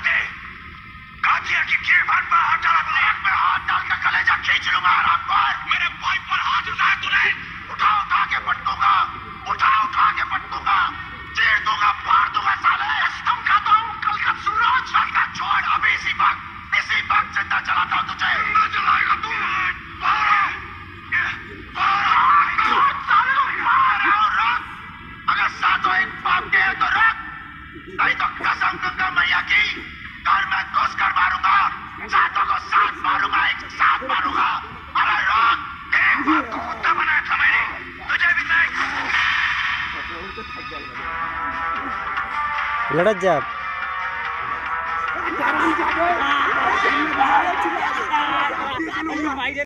दे। गाजिया की गिरफ्तार पर हाथ डाला तूने। मैं हाथ डाल के कलेजा खींच लूंगा आराम पर। मेरे भाई पर हाथ उठाया तूने। उठा के पटकूंगा, उठा के पटकूंगा, चीर दूंगा, फाड़ दूंगा साले। कसम खाता हूँ कल का सूरज चलता छोड़। अभी इसी वक्त जिंदा जलाता हूँ तुझे। जिंदा जलाएगा तू। अगर सातों एक बाप के हैं तो रख, नहीं तो कसम गंगा मैया की घर में घुस कर मारूंगा। सातों को साथ मारूंगा, एक साथ मारूंगा। अरे रख, एक बात को कुत्ता बनाया था मैंने, तुझे भी नहीं। लड़त जा